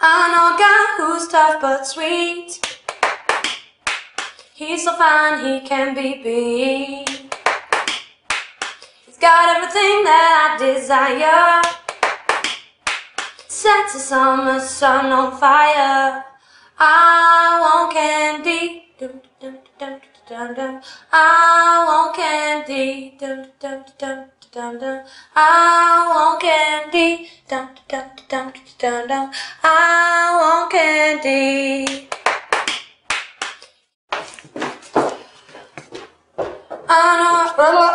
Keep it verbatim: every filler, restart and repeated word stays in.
I know a guy who's tough but sweet. He's so fine he can be beat. He's got everything that I desire. Sets the summer sun on fire. I want candy. Dum, dum, dum, dum, dum. I want candy. Dum, dum, dum, dum, dum. I want candy. Dum, dum, dum, dum, dum. I want candy. I know.